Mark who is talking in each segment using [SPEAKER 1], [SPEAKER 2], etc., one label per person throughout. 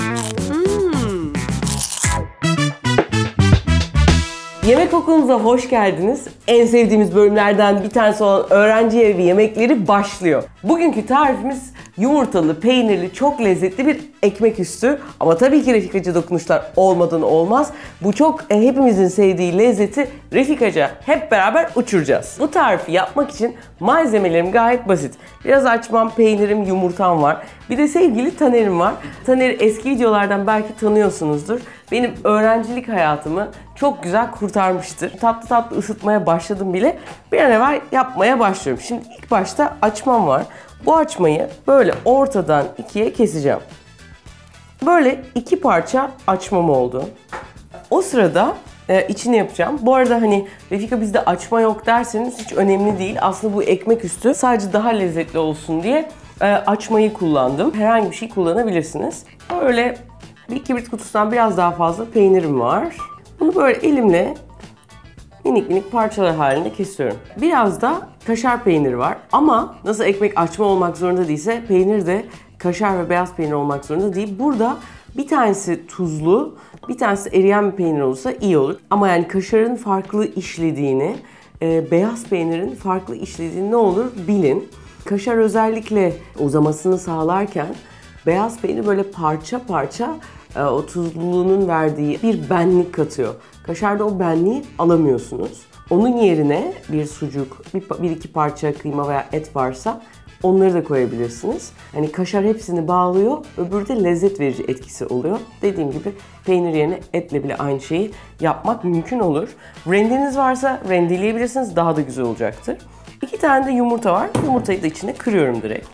[SPEAKER 1] Yemek okulumuza hoş geldiniz. En sevdiğimiz bölümlerden bir tanesi olan öğrenci evi yemekleri başlıyor. Bugünkü tarifimiz yumurtalı, peynirli, çok lezzetli bir ekmek üstü. Ama tabii ki Refikaca dokunuşlar olmadan olmaz. Bu çok hepimizin sevdiği lezzeti Refikaca hep beraber uçuracağız. Bu tarifi yapmak için malzemelerim gayet basit. Biraz açmam, peynirim, yumurtam var. Bir de sevgili Taner'im var. Taner'i eski videolardan belki tanıyorsunuzdur. Benim öğrencilik hayatımı çok güzel kurtarmıştır. Tatlı tatlı ısıtmaya başladım bile. Bir an evvel yapmaya başlıyorum. Şimdi ilk başta açmam var. Bu açmayı böyle ortadan ikiye keseceğim. Böyle iki parça açmam oldu. O sırada içini yapacağım. Bu arada hani Refika bizde açma yok derseniz hiç önemli değil. Aslında bu ekmek üstü sadece daha lezzetli olsun diye açmayı kullandım. Herhangi bir şey kullanabilirsiniz. Böyle bir kibrit kutusundan biraz daha fazla peynirim var. Bunu böyle elimle minik minik parçalar halinde kesiyorum. Biraz da kaşar peyniri var ama nasıl ekmek açma olmak zorunda değilse peynir de kaşar ve beyaz peynir olmak zorunda değil. Burada bir tanesi tuzlu, bir tanesi eriyen bir peynir olursa iyi olur. Ama yani kaşarın farklı işlediğini, beyaz peynirin farklı işlediğini ne olur bilin. Kaşar özellikle uzamasını sağlarken beyaz peynir böyle parça parça o tuzluluğunun verdiği bir benlik katıyor. Kaşarda o benliği alamıyorsunuz. Onun yerine bir sucuk, bir iki parça kıyma veya et varsa onları da koyabilirsiniz. Hani kaşar hepsini bağlıyor, öbürü de lezzet verici etkisi oluyor. Dediğim gibi peynir yerine etle bile aynı şeyi yapmak mümkün olur. Rendeniz varsa rendeleyebilirsiniz, daha da güzel olacaktır. 2 tane de yumurta var. Yumurtayı da içine kırıyorum direkt.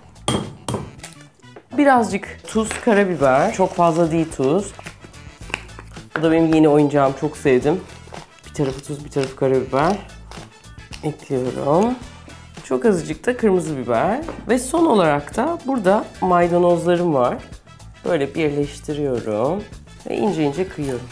[SPEAKER 1] Birazcık tuz, karabiber. Çok fazla değil tuz. Bu da benim yeni oyuncağım. Çok sevdim. Bir tarafı tuz, bir tarafı karabiber. Ekliyorum. Çok azıcık da kırmızı biber. Ve son olarak da burada maydanozlarım var. Böyle birleştiriyorum. Ve ince ince kıyıyorum.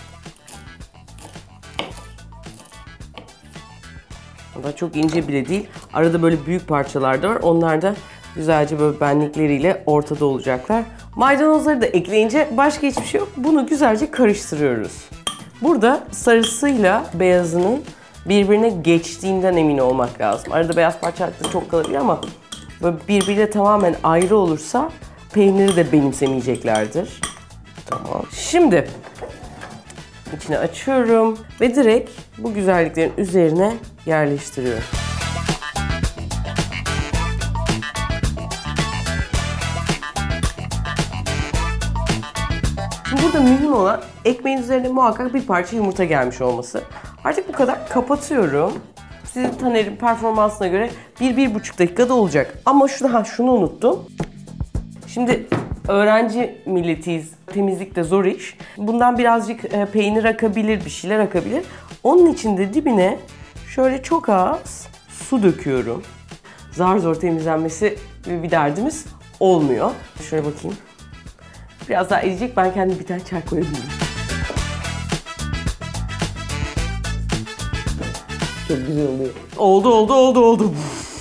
[SPEAKER 1] Ama çok ince bile değil. Arada böyle büyük parçalar da var. Onlar da güzelce böyle benlikleriyle ortada olacaklar. Maydanozları da ekleyince başka hiçbir şey yok. Bunu güzelce karıştırıyoruz. Burada sarısıyla beyazının birbirine geçtiğinden emin olmak lazım. Arada beyaz parçalar da çok kalabilir ama böyle birbiriyle tamamen ayrı olursa peyniri de benimsemeyeceklerdir. Tamam. Şimdi içine açıyorum ve direkt bu güzelliklerin üzerine yerleştiriyorum. Burada mühim olan ekmeğin üzerine muhakkak bir parça yumurta gelmiş olması. Artık bu kadar kapatıyorum. Sizin Taner'in performansına göre 1-1,5 dakikada olacak. Ama şunu unuttum. Şimdi öğrenci milletiyiz. Temizlik de zor iş. Bundan birazcık peynir akabilir, bir şeyler akabilir. Onun için de dibine şöyle çok az su döküyorum. Zar zor temizlenmesi bir derdimiz olmuyor. Şöyle bakayım. Biraz daha eriyecek. Ben kendim bir tane çay koyabilirim. Çok güzel oluyor. Oldu.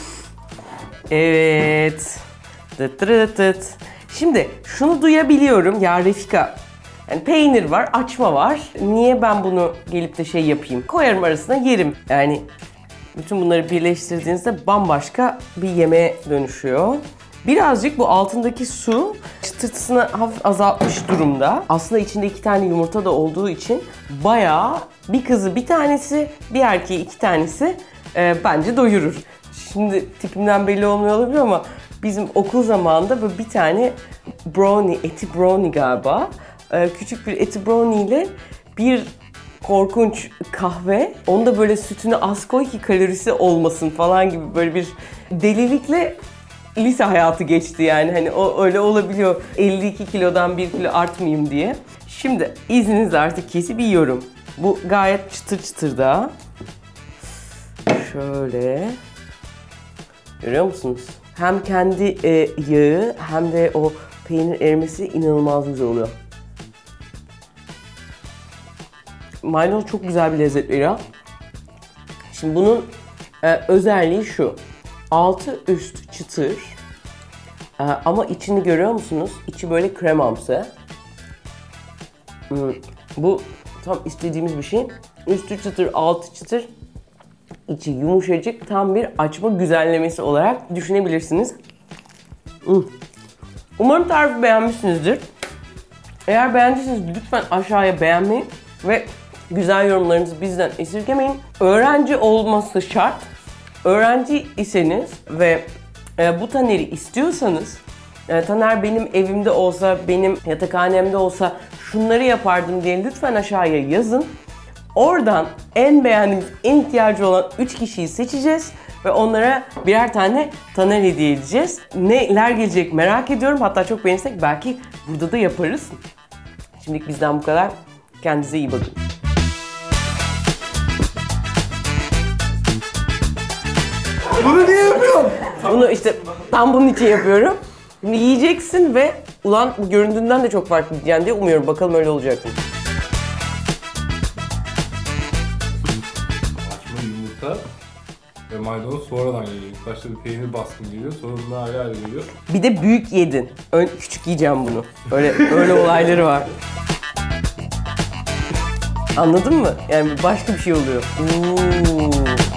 [SPEAKER 1] Evet. Dıt. Şimdi şunu duyabiliyorum ya Refika. Yani peynir var, açma var. Niye ben bunu gelip de şey yapayım? Koyarım arasına yerim. Yani bütün bunları birleştirdiğinizde bambaşka bir yemeğe dönüşüyor. Birazcık bu altındaki su çıtırtısını hafif azaltmış durumda. Aslında içinde 2 tane yumurta da olduğu için bayağı bir kızı bir tanesi, bir erkeği 2 tanesi bence doyurur. Şimdi tipimden belli olmuyor olabilir ama bizim okul zamanında böyle bir tane brownie, eti brownie galiba. Küçük bir eti brownie ile bir korkunç kahve. Onu da böyle sütünü az koy ki kalorisi olmasın falan gibi böyle bir delilikle lise hayatı geçti yani. Hani o öyle olabiliyor. 52 kilodan 1 kilo artmayayım diye. Şimdi izninizle artık kesip yiyorum. Bu gayet çıtır çıtır da. Şöyle. Görüyor musunuz? Hem kendi yağı hem de o peynir erimesi inanılmaz güzel oluyor. Maydanoz çok güzel bir lezzet veriyor. Şimdi bunun özelliği şu. Altı üst çıtır. Ama içini görüyor musunuz? İçi böyle kremamsı. Bu tam istediğimiz bir şey. Üstü çıtır, altı çıtır, içi yumuşacık, tam bir açma güzellemesi olarak düşünebilirsiniz. Umarım tarifi beğenmişsinizdir. Eğer beğendiyseniz lütfen aşağıya beğenmeyi ve güzel yorumlarınızı bizden esirgemeyin. Öğrenci olması şart. Öğrenci iseniz ve bu taneri istiyorsanız, taner benim evimde olsa, benim yatakhanemde olsa şunları yapardım diye lütfen aşağıya yazın. Oradan en beğendiğimiz, en ihtiyacı olan 3 kişiyi seçeceğiz ve onlara birer tane taner hediye edeceğiz. Neler gelecek merak ediyorum. Hatta çok beğenirsek belki burada da yaparız. Şimdilik bizden bu kadar. Kendinize iyi bakın.
[SPEAKER 2] Bunu niye yapıyorsun?
[SPEAKER 1] Bunu işte tam bunun için yapıyorum. Şimdi yiyeceksin ve ulan bu göründüğünden de çok farklı diyeceksin diye umuyorum. Bakalım öyle olacak mı?
[SPEAKER 2] Açma yumurta ve maydanoz sonradan geliyor. İlk başta bir peynir baskın geliyor, sonra bunlar ayrı ayrı geliyor.
[SPEAKER 1] Bir de büyük yedin. Küçük yiyeceğim bunu. Öyle olayları var. Anladın mı? Yani başka bir şey oluyor.